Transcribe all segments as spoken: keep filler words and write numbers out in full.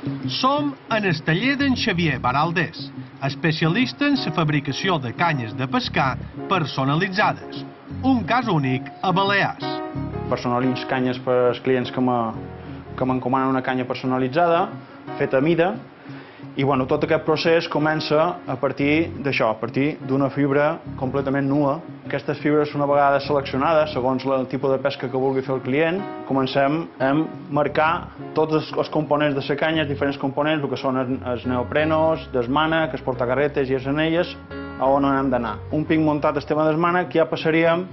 Som en el taller d'en Xavier Baraldés, especialista en la fabricació de canyes de pescar personalitzades. Un cas únic a Balears. Personalitzo canyes per als clients que m'encomanen una canya personalitzada, feta a mida, i bueno, tot aquest procés comença a partir d'això, a partir d'una fibra completament nua. Aquestes fibres, una vegada seleccionades, segons el tipus de pesca que vulgui fer el client, comencem a marcar tots els components de la canya, els diferents components, el que són els neoprenos, desmànec, els portacarretes i les anelles, a on hem d'anar. Un pic muntat al tema desmànec, ja passaríem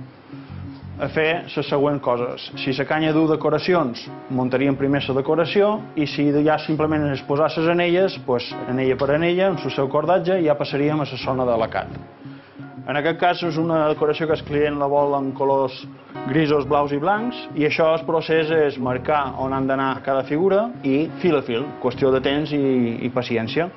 a fer les següents coses. Si la canya du decoracions, muntaríem primer la decoració, i si ja simplement és posar les anelles, doncs anella per anella, amb el seu cordatge, ja passaríem a la zona de l'acat. En aquest cas és una decoració que el client la vol en colors grisos, blaus i blancs, i això, el procés és marcar on han d'anar cada figura i fil a fil, qüestió de temps i, i paciència.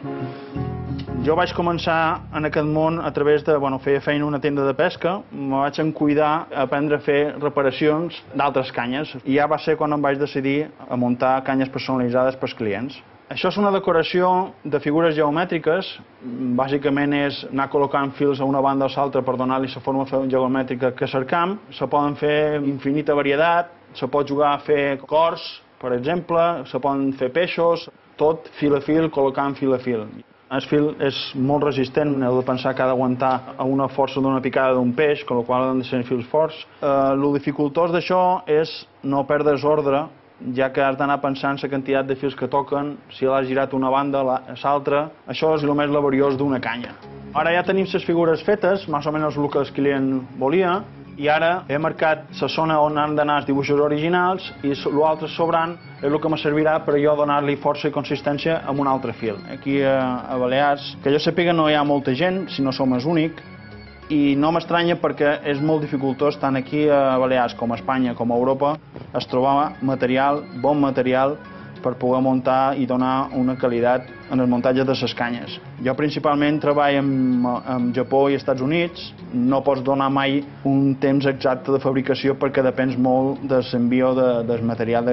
Jo vaig començar en aquest món a través de, bueno, feia feina a una tenda de pesca, me vaig encuidar a aprendre a fer reparacions d'altres canyes, i ja va ser quan em vaig decidir a muntar canyes personalitzades pels clients. Això és una decoració de figures geomètriques, bàsicament és anar col·locant fils a una banda o a l'altra per donar-li la forma geomètrica que cercam. Se poden fer infinita varietat, se pot jugar a fer cors, per exemple, se poden fer peixos, tot fil a fil, col·locant fil a fil. El fil és molt resistent, heu de pensar que ha d'aguantar a una força d'una picada d'un peix, amb la qual han de ser fils forts. El dificultós d'això és no perdre's ordre, ja que has d'anar pensant la quantitat de fils que toquen, si l'has girat una banda a l'altra. Això és el més laboriós d'una canya. Ara ja tenim les figures fetes, més o menys el que el client volia, i ara he marcat la zona on han d'anar els dibuixos originals i l'altre sobrant és el que me servirà per jo donar-li força i consistència amb un altre fil. Aquí a Balears, que jo sàpiga, no hi ha molta gent, si no som els únic, i no m'estranya perquè és molt dificultós tant aquí a Balears com a Espanya com a Europa es trobar material, bon material, per poder muntar i donar una qualitat en el muntatge de les canyes. Jo principalment treballo amb Japó i Estats Units, no pots donar mai un temps exacte de fabricació perquè depens molt de l'envio del material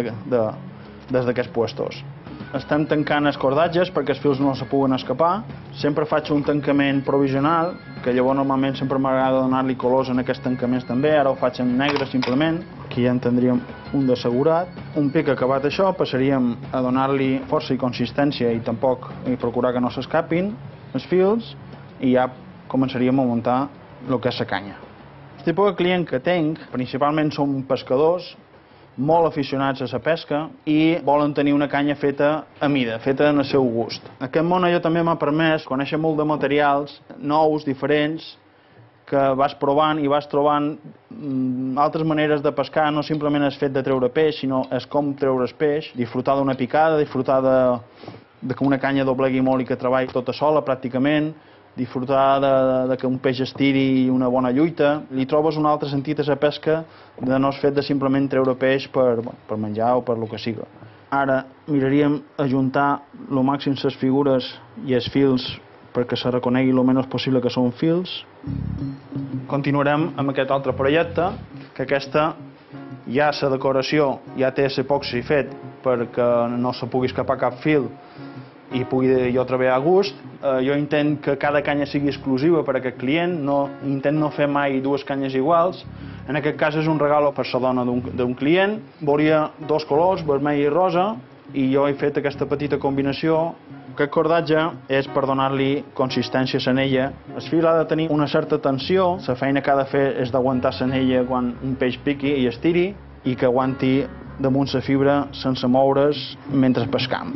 des d'aquests puestos. Estem tancant els cordatges perquè els fils no se puguen escapar. Sempre faig un tancament provisional, que llavors normalment sempre m'agrada donar-li colors en aquests tancaments també, ara ho faig en negre simplement. Aquí ja en tindríem un d'assegurat. Un pic acabat això, passaríem a donar-li força i consistència i tampoc i procurar que no s'escapin els fils, i ja començaríem a muntar el que és la canya. El tipus de client que tinc, principalment són pescadors, molt aficionats a la pesca i volen tenir una canya feta a mida, feta en el seu gust. Aquest món allò també m'ha permès conèixer molt de materials nous, diferents, que vas provant i vas trobant altres maneres de pescar, no simplement és fet de treure peix, sinó és com treure's peix, disfrutar d'una picada, disfrutar de que una canya doblegui molt i que treballi tota sola pràcticament, disfrutar de que un peix estiri una bona lluita. Li trobes un altre sentit a la pesca de no és fet de simplement treure peix per menjar o per el que siga. Ara miraríem a juntar el màxim les figures i els fils perquè se reconegui el menys possible que són fils. Continuarem amb aquest altre projecte, que aquesta ja la decoració ja té l'epoxi fet perquè no se pugui escapar cap fil i pugui jo treballar a gust. Jo intent que cada canya sigui exclusiva per a aquest client, intent no fer mai dues canyes iguals. En aquest cas és un regal per a la dona d'un client. Volia dos colors, vermell i rosa, i jo he fet aquesta petita combinació. Aquest cordatge és per donar-li consistència a l'anella. El fil ha de tenir una certa tensió, la feina que ha de fer és d'aguantar l'anella quan un peix piqui i estiri, i que aguanti damunt la fibra sense moure's mentre pescam.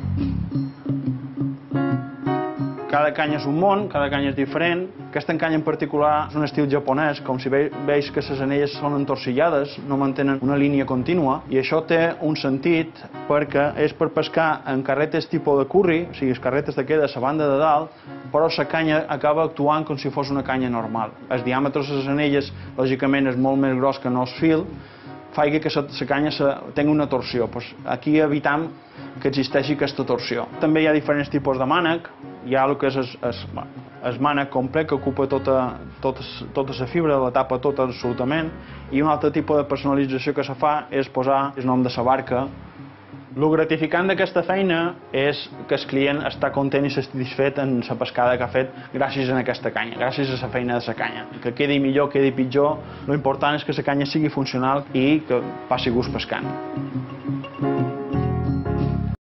Cada canya és un món, cada canya és diferent. Aquesta canya en particular és un estil japonès, com si veus que les anelles són entorcillades, no mantenen una línia contínua, i això té un sentit perquè és per pescar en carretes tipus de curri, o sigui, carretes de queda a la banda de dalt, però la canya acaba actuant com si fos una canya normal. El diàmetre de les anelles, lògicament, és molt més gros que no el fil, faci que la canya tingui una torsió. Aquí evitam que existeixi aquesta torsió. També hi ha diferents tipus de mànec. Hi ha el que és el mànec complet, que ocupa tota la fibra, la tapa tota absolutament, i un altre tipus de personalització que se fa és posar el nom de la barca El gratificant d'aquesta feina és que el client està content i satisfet en la pescada que ha fet gràcies a aquesta canya, gràcies a la feina de la canya. Que quedi millor, quedi pitjor, l'important és que la canya sigui funcional i que passi gust pescant.